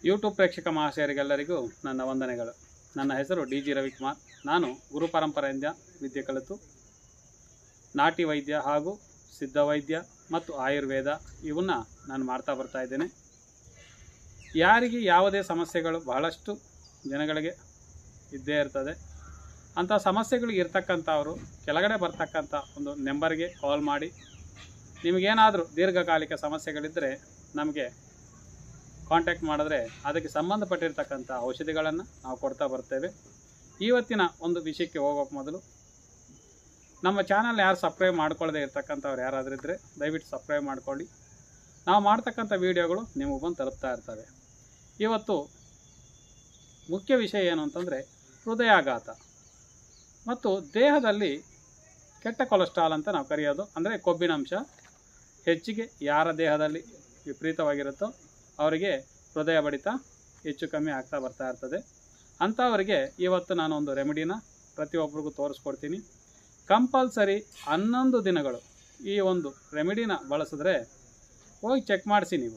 YouTube ಪ್ರೇಕ್ಷಕ ಮಹಾಶಯರಿಗೆಲ್ಲರಿಗೂ ನನ್ನ ವಂದನೆಗಳು. ನನ್ನ ಹೆಸರು ಡಿ.ಜಿ. ರವಿಕುಮಾರ್. ನಾನು ಗುರು ಪರಂಪರೆಯಿಂದ ವಿದ್ಯೆ ಕಲಿತು ನಾಟಿ ವೈದ್ಯ ಹಾಗೂ ಸಿದ್ಧ ವೈದ್ಯ ಮತ್ತು ಆಯುರ್ವೇದ ಇವನ್ನ ನಾನು ಮಾಡ್ತಾ ಬರ್ತಾ ಇದ್ದೇನೆ. ಯಾರಿಗೆ ಯಾವುದೇ ಸಮಸ್ಯೆಗಳು ಬಹಳಷ್ಟು ಜನಗಳಿಗೆ ಇದ್ದೇ ಇರ್ತದೆ. ಅಂಥ ಸಮಸ್ಯೆಗಳು ಇರ್ತಕ್ಕಂಥವರು ಕೆಳಗಡೆ ಬರ್ತಕ್ಕಂಥ ಒಂದು ನಂಬರ್ಗೆ ಕಾಲ್ ಮಾಡಿ ನಿಮಗೇನಾದರೂ ದೀರ್ಘಕಾಲಿಕ ಸಮಸ್ಯೆಗಳಿದ್ದರೆ ನಮಗೆ ಕಾಂಟ್ಯಾಕ್ಟ್ ಮಾಡಿದ್ರೆ ಅದಕ್ಕೆ ಸಂಬಂಧಪಟ್ಟಿರ್ತಕ್ಕಂಥ ಔಷಧಿಗಳನ್ನು ನಾವು ಕೊಡ್ತಾ ಬರ್ತೇವೆ. ಇವತ್ತಿನ ಒಂದು ವಿಷಯಕ್ಕೆ ಹೋಗೋಕ್ಕೆ ಮೊದಲು ನಮ್ಮ ಚಾನಲ್ ಯಾರು ಸಬ್ಸ್ಕ್ರೈಬ್ ಮಾಡ್ಕೊಳ್ಳದೆ ಇರ್ತಕ್ಕಂಥವ್ರು ಯಾರಾದರೂ ಇದ್ದರೆ ದಯವಿಟ್ಟು ಸಬ್ಸ್ಕ್ರೈಬ್ ಮಾಡ್ಕೊಳ್ಳಿ. ನಾವು ಮಾಡ್ತಕ್ಕಂಥ ವೀಡಿಯೋಗಳು ನಿಮಗೆ ಬಂದು ತಲುಪ್ತಾ ಇರ್ತವೆ. ಇವತ್ತು ಮುಖ್ಯ ವಿಷಯ ಏನು ಅಂತಂದರೆ ಹೃದಯಾಘಾತ ಮತ್ತು ದೇಹದಲ್ಲಿ ಕೆಟ್ಟ ಕೊಲೆಸ್ಟ್ರಾಲ್ ಅಂತ ನಾವು ಕರೆಯೋದು. ಅಂದರೆ ಕೊಬ್ಬಿನಂಶ ಹೆಚ್ಚಿಗೆ ಯಾರ ದೇಹದಲ್ಲಿ ವಿಪರೀತವಾಗಿರುತ್ತೋ ಅವರಿಗೆ ಹೃದಯ ಬಡಿತ ಹೆಚ್ಚು ಕಮ್ಮಿ ಆಗ್ತಾ ಬರ್ತಾ ಇರ್ತದೆ. ಅಂಥವರಿಗೆ ಇವತ್ತು ನಾನು ಒಂದು ರೆಮಿಡಿನ ಪ್ರತಿಯೊಬ್ಬರಿಗೂ ತೋರಿಸ್ಕೊಡ್ತೀನಿ. ಕಂಪಲ್ಸರಿ 11 ದಿನಗಳು ಈ ಒಂದು ರೆಮಿಡಿನ ಬಳಸಿದ್ರೆ ಹೋಗಿ ಚೆಕ್ ಮಾಡಿಸಿ. ನೀವು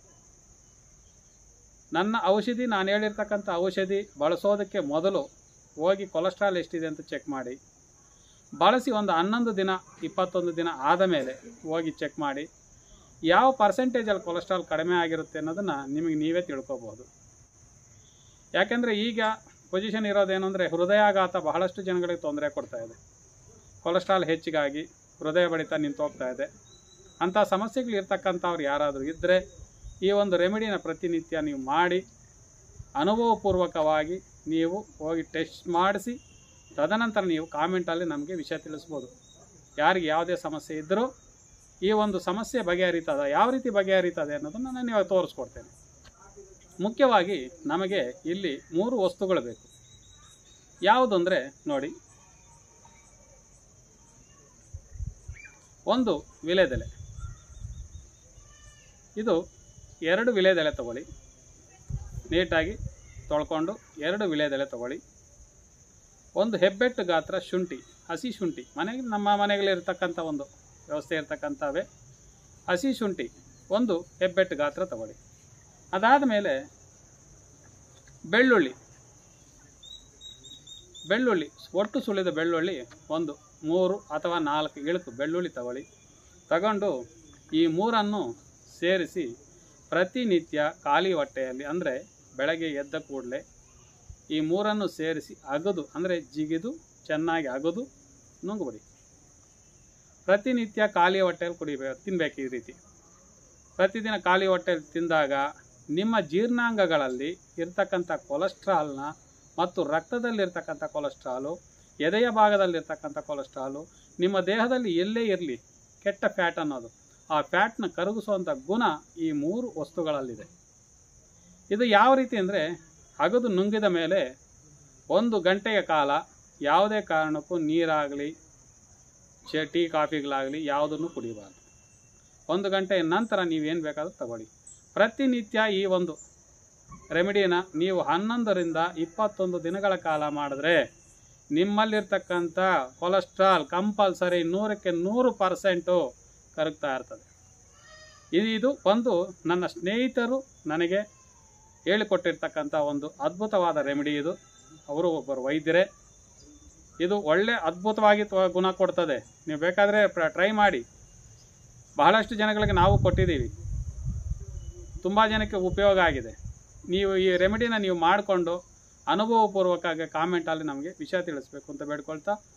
ನನ್ನ ಔಷಧಿ, ನಾನು ಹೇಳಿರ್ತಕ್ಕಂಥ ಔಷಧಿ ಬಳಸೋದಕ್ಕೆ ಮೊದಲು ಹೋಗಿ ಕೊಲೆಸ್ಟ್ರಾಲ್ ಎಷ್ಟಿದೆ ಅಂತ ಚೆಕ್ ಮಾಡಿ, ಬಳಸಿ ಒಂದು 11 ದಿನ 21 ದಿನ ಆದ ಮೇಲೆ ಹೋಗಿ ಚೆಕ್ ಮಾಡಿ ಯಾವ ಪರ್ಸೆಂಟೇಜಲ್ಲಿ ಕೊಲೆಸ್ಟ್ರಾಲ್ ಕಡಿಮೆ ಆಗಿರುತ್ತೆ ಅನ್ನೋದನ್ನು ನಿಮಗೆ ನೀವೇ ತಿಳ್ಕೊಬೋದು. ಯಾಕೆಂದರೆ ಈಗ ಪೊಸಿಷನ್ ಇರೋದೇನು ಅಂದರೆ ಹೃದಯಾಘಾತ ಬಹಳಷ್ಟು ಜನಗಳಿಗೆ ತೊಂದರೆ ಕೊಡ್ತಾ ಇದೆ. ಕೊಲೆಸ್ಟ್ರಾಲ್ ಹೆಚ್ಚಿಗಾಗಿ ಹೃದಯ ಬಡಿತ ನಿಂತೋಗ್ತಾ ಇದೆ. ಅಂಥ ಸಮಸ್ಯೆಗಳು ಇರ್ತಕ್ಕಂಥವ್ರು ಯಾರಾದರೂ ಇದ್ದರೆ ಈ ಒಂದು ರೆಮಿಡಿನ ಪ್ರತಿನಿತ್ಯ ನೀವು ಮಾಡಿ ಅನುಭವಪೂರ್ವಕವಾಗಿ ನೀವು ಹೋಗಿ ಟೆಸ್ಟ್ ಮಾಡಿಸಿ ತದನಂತರ ನೀವು ಕಾಮೆಂಟಲ್ಲಿ ನಮಗೆ ವಿಷಯ ತಿಳಿಸ್ಬೋದು. ಯಾರಿಗೆ ಯಾವುದೇ ಸಮಸ್ಯೆ ಇದ್ದರೂ ಈ ಒಂದು ಸಮಸ್ಯೆ ಬಗೆಹರಿತದ, ಯಾವ ರೀತಿ ಬಗೆಹರಿತದೆ ಅನ್ನೋದನ್ನು ನಾನು ಇವಾಗ ತೋರಿಸ್ಕೊಡ್ತೇನೆ. ಮುಖ್ಯವಾಗಿ ನಮಗೆ ಇಲ್ಲಿ 3 ವಸ್ತುಗಳು ಬೇಕು. ಯಾವುದು ಅಂದರೆ ನೋಡಿ, ಒಂದು ವಿಳೆದೆಲೆ. ಇದು 2 ವಿಳೆದೆಲೆ ತಗೊಳ್ಳಿ. ನೀಟಾಗಿ ತೊಳ್ಕೊಂಡು 2 ವಿಳೆದೆಲೆ ತಗೊಳ್ಳಿ. ಒಂದು ಹೆಬ್ಬೆಟ್ಟು ಗಾತ್ರ ಶುಂಠಿ, ಹಸಿ ಶುಂಠಿ, ನಮ್ಮ ಮನೆಗಳಿರ್ತಕ್ಕಂಥ ಒಂದು ವ್ಯವಸ್ಥೆ ಇರ್ತಕ್ಕಂಥವೇ ಹಸಿ ಶುಂಠಿ ಒಂದು ಹೆಬ್ಬೆಟ್ಟು ಗಾತ್ರ ತಗೊಳ್ಳಿ. ಅದಾದ ಮೇಲೆ ಬೆಳ್ಳುಳ್ಳಿ ಒಟ್ಟು ಸುಳಿದ ಬೆಳ್ಳುಳ್ಳಿ ಒಂದು 3 ಅಥವಾ 4 ಇಳುಕು ಬೆಳ್ಳುಳ್ಳಿ ತಗೊಂಡು ಈ 3ಅನ್ನು ಸೇರಿಸಿ ಪ್ರತಿನಿತ್ಯ ಖಾಲಿ ಹೊಟ್ಟೆಯಲ್ಲಿ, ಅಂದರೆ ಬೆಳಗ್ಗೆ ಎದ್ದ ಕೂಡಲೇ ಈ 3ಅನ್ನು ಸೇರಿಸಿ ಅಗದು, ಅಂದರೆ ಜಿಗಿದು ಚೆನ್ನಾಗಿ ಅಗದು ನುಂಗುಬಿಡಿ. ಪ್ರತಿನಿತ್ಯ ಖಾಲಿ ಹೊಟ್ಟೆಯಲ್ಲಿ ತಿನ್ನಬೇಕು. ಈ ರೀತಿ ಪ್ರತಿದಿನ ಖಾಲಿ ಹೊಟ್ಟೆಯಲ್ಲಿ ತಿಂದಾಗ ನಿಮ್ಮ ಜೀರ್ಣಾಂಗಗಳಲ್ಲಿ ಇರ್ತಕ್ಕಂಥ ಕೊಲೆಸ್ಟ್ರಾಲ್ನ ಮತ್ತು ರಕ್ತದಲ್ಲಿರ್ತಕ್ಕಂಥ ಕೊಲೆಸ್ಟ್ರಾಲು, ಎದೆಯ ಭಾಗದಲ್ಲಿರ್ತಕ್ಕಂಥ ಕೊಲೆಸ್ಟ್ರಾಲು, ನಿಮ್ಮ ದೇಹದಲ್ಲಿ ಎಲ್ಲೇ ಇರಲಿ ಕೆಟ್ಟ ಫ್ಯಾಟ್ ಅನ್ನೋದು, ಆ ಫ್ಯಾಟ್ನ ಕರಗಿಸುವಂಥ ಗುಣ ಈ 3 ವಸ್ತುಗಳಲ್ಲಿದೆ. ಇದು ಯಾವ ರೀತಿ ಅಂದರೆ ಅಗದು ನುಂಗಿದ ಮೇಲೆ 1 ಗಂಟೆಯ ಕಾಲ ಯಾವುದೇ ಕಾರಣಕ್ಕೂ ನೀರಾಗಲಿ ಟೀ ಕಾಫಿಗಳಾಗಲಿ ಯಾವುದನ್ನು ಕುಡಿಬಾರ್ದು. 1 ಗಂಟೆಯ ನಂತರ ನೀವೇನು ಬೇಕಾದರೂ ತಗೊಳ್ಳಿ. ಪ್ರತಿನಿತ್ಯ ಈ ಒಂದು ರೆಮಿಡಿನ ನೀವು 11ರಿಂದ 21 ದಿನಗಳ ಕಾಲ ಮಾಡಿದ್ರೆ ನಿಮ್ಮಲ್ಲಿರ್ತಕ್ಕಂಥ ಕೊಲೆಸ್ಟ್ರಾಲ್ ಕಂಪಲ್ಸರಿ 100ಕ್ಕೆ 100% ಕರಗ್ತಾ ಇರ್ತದೆ. ಇದು ಒಂದು ನನ್ನ ಸ್ನೇಹಿತರು ನನಗೆ ಹೇಳಿಕೊಟ್ಟಿರ್ತಕ್ಕಂಥ ಒಂದು ಅದ್ಭುತವಾದ ರೆಮಿಡಿ. ಇದು ಅವರು ಒಬ್ಬರು ವೈದ್ಯರೇ. ಇದು ಒಳ್ಳೆ ಅದ್ಭುತವಾಗಿ ಗುಣ ಕೊಡ್ತದೆ. ನೀವು ಬೇಕಾದರೆ ಟ್ರೈ ಮಾಡಿ. ಬಹಳಷ್ಟು ಜನಗಳಿಗೆ ನಾವು ಕೊಟ್ಟಿದ್ದೀವಿ, ತುಂಬ ಜನಕ್ಕೆ ಉಪಯೋಗ ಆಗಿದೆ. ನೀವು ಈ ರೆಮಿಡಿನ ನೀವು ಮಾಡಿಕೊಂಡು ಅನುಭವಪೂರ್ವಕವಾಗಿ ಕಾಮೆಂಟಲ್ಲಿ ನಮಗೆ ವಿಷಯ ತಿಳಿಸ್ಬೇಕು ಅಂತ ಬೇಡ್ಕೊಳ್ತಾ